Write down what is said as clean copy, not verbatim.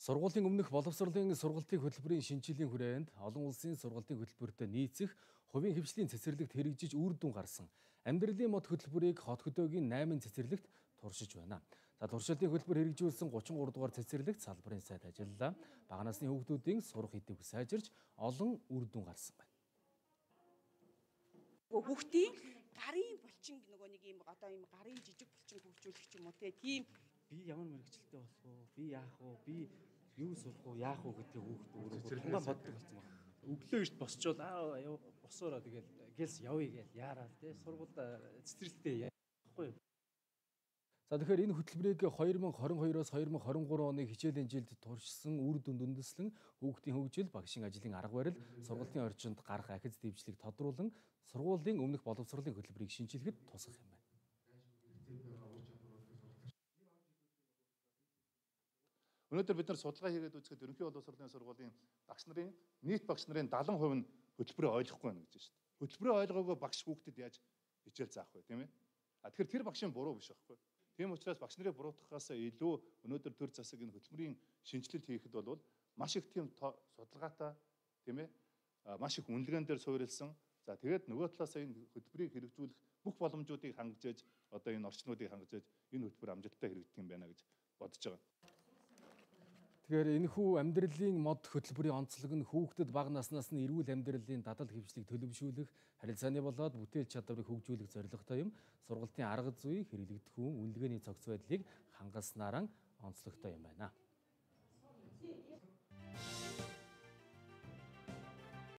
Сургуулийн өмнөх боловсролын сургалтын хөтөлбөрийн шинжилгээний хүрээнд олон улсын сургалтын хөтөлбөртөд нийцэх хувийн хвшлийн цэцэрлэгт хэрэгжиж үр дүн гарсан амьдралын мод хөтөлбөрийг хот хөдөөгийн 8 цэцэрлэгт туршиж байна. Туршилтын хөтөлбөр хэрэгжүүлсэн 33 дугаар цэцэрлэгт салбарын сайд ажиллалаа. Бага насны хүүхдүүдийн сурах эдийг сайжирч олон үр дүн гарсан байна. Хүүхдийн гарын булчин нөгөө нэг юм одоо юм гарын жижиг булчин хөгжүүлэх юм уу тийм би ямар мэрэгчлээ болох уу, би яах вэ, би юу сурах уу, яах вэ гэдэг хүүхд өөрөө тунгаан боддог болсон байна. Өглөө эрт босчоод босоороо тэгэл гэлс явъя гэж яараа тий сургуульд цэцэрлэгтээ яахгүй юу. Тэгэхээр энэ хөтөлбөрийг 2022-оос 2023 оны хичээлийн жилд туршсан үр дүнд үндэслэн хүүхдийн хөгжил, багшийн ажлын арга барил, сургалтын орчинд гарах ахиц дэвшлиг тодруулан сургуулийн өмнөх боловсролын хөтөлбөрийг шинжилгэхэд тусгах юм байна. Өнөөдөр бид нар судалгаа хийгээд үзэхэд ерөнхий боловсролын сургуулийн багш нарын нийт багш нарын 70% нь хөтөлбөрөө ойлгохгүй байна гэж байна шүү дээ. Хөтөлбөрөө ойлгоогүй багш хүүхдэд яаж хичээл заах вэ, тийм ээ? Тэгэхээр тэр багшийн буруу биш байхгүй. Тийм учраас багш нарыг буруутгахаас илүү өнөөдөр төр засаг энэ хөтөлбөрийн шинжилэлт хийхэд бол маш их тийм судалгаатай, тийм ээ? Маш их үнэлгээнд дээр суурилсан. За тэгээд нөгөө талаас энэ хөтөлбөрийг хэрэгжүүлэх бүх боломжуудыг хангаж ээж одоо энэ орчнуудыг хангаж ээж энэ хөтөлбөр амжилттай хэрэгжих юм байна гэж бодож байгаа. Тэгэхээр энэхүү амьдралын мод хөтөлбөрийн онцлог нь хүүхдэд бага наснаас нь эрүүл амьдралын дадал хэвшлийг төлөвшүүлэх, харилцааны болоод бүтээл чадварыг хөгжүүлэх зорилготой юм. Сургалтын арга зүй, хэрэглэгдэх хүн, үнэлгээний цогц байдлыг хангаснараа онцлогтой юм байна.